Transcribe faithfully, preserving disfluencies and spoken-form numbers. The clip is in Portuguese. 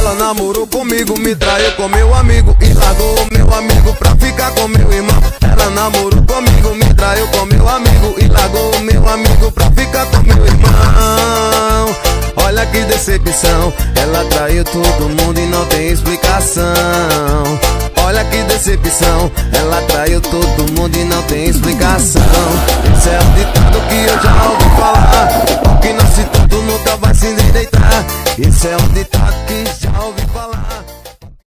Ela namorou comigo, me traiu com meu amigo e largou o meu amigo pra ficar com meu irmão. Ela namorou comigo, me traiu com meu amigo e largou o meu amigo pra ficar com meu irmão. Olha que decepção, ela traiu todo mundo e não tem explicação. Olha que decepção, ela traiu todo mundo e não tem explicação. Esse é o ditado que eu já ouvi falar: o que nasce tonto nunca vai se endireitar. Esse é o ditado